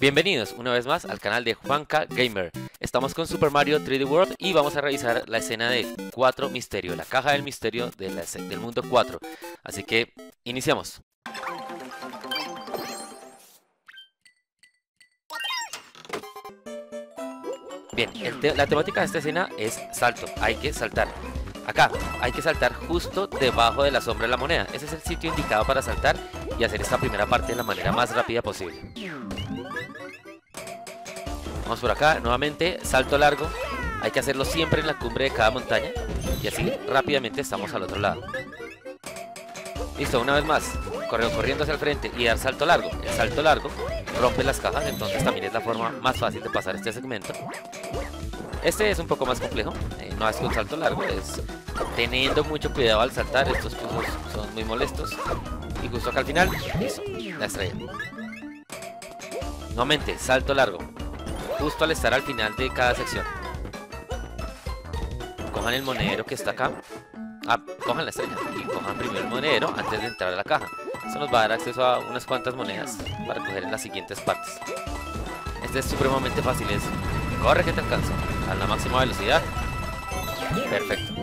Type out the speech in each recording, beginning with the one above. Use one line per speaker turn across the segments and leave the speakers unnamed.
Bienvenidos una vez más al canal de Juanca Gamer. Estamos con Super Mario 3D World y vamos a revisar la escena de 4 Misterio, la caja del misterio del mundo 4. Así que iniciamos. Bien, la temática de esta escena es salto, hay que saltar. Acá, hay que saltar justo debajo de la sombra de la moneda. Ese es el sitio indicado para saltar y hacer esta primera parte de la manera más rápida posible. Vamos por acá, nuevamente, salto largo. Hay que hacerlo siempre en la cumbre de cada montaña y así rápidamente estamos al otro lado. Listo, una vez más, corriendo hacia el frente y dar salto largo. El salto largo rompe las cajas, entonces también es la forma más fácil de pasar este segmento. Este es un poco más complejo, no es un salto largo, es teniendo mucho cuidado al saltar. Estos puntos son muy molestos. Y justo acá al final, listo, la estrella. Nuevamente, salto largo, justo al estar al final de cada sección. Cojan el monedero que está acá. Cojan la estrella y cojan primero el monedero antes de entrar a la caja. Eso nos va a dar acceso a unas cuantas monedas para coger en las siguientes partes. Este es supremamente fácil, es corre que te alcanzo a la máxima velocidad. Perfecto.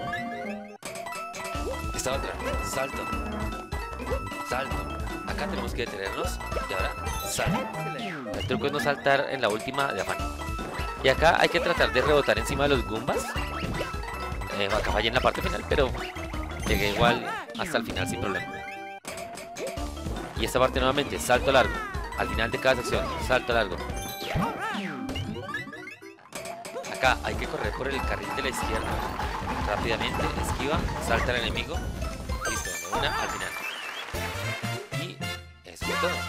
Esta otra, salto, salto. Acá tenemos que detenernos y ahora salto. El truco es no saltar en la última de afán. Y acá hay que tratar de rebotar encima de los Goombas. Acá fallé en la parte final, pero llegué igual hasta el final sin problema. Y esta parte nuevamente, salto largo. Al final de cada sección, salto largo. Acá hay que correr por el carril de la izquierda. Rápidamente, esquiva, salta al enemigo. Listo, de una al final. Y eso es todo.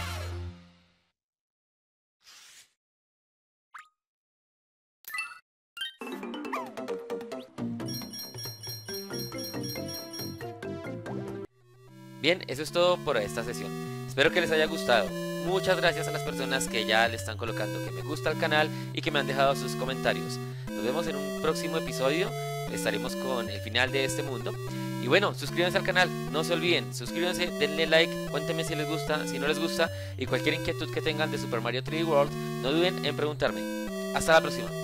Bien, eso es todo por esta sesión. Espero que les haya gustado. Muchas gracias a las personas que ya le están colocando que me gusta al canal y que me han dejado sus comentarios. Nos vemos en un próximo episodio. Estaremos con el final de este mundo. Y bueno, suscríbanse al canal, no se olviden, suscríbanse, denle like, cuéntenme si les gusta, si no les gusta, y cualquier inquietud que tengan de Super Mario 3D World, no duden en preguntarme. Hasta la próxima.